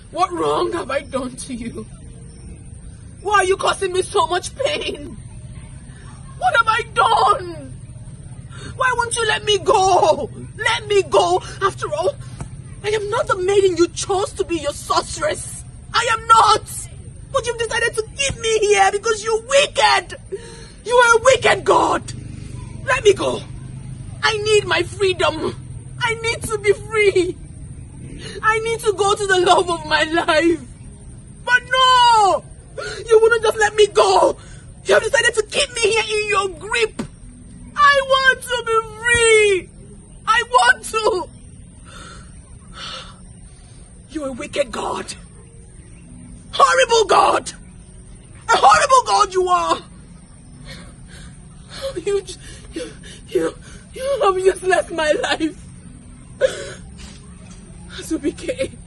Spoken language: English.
What wrong have I done to you? Why are you causing me so much pain? What have I done? Why won't you let me go? Let me go. After all, I am not the maiden you chose to be your sorceress. I am not. But you've decided to keep me here because you're wicked. You are a wicked god. Let me go. I need my freedom. I need to be free. I need to go to the love of my life. But no! You wouldn't just let me go. You have decided to keep me here in your grip. I want to be free. I want to. You're a wicked god. Horrible god. A horrible god you are. You have just left my life. Azubike.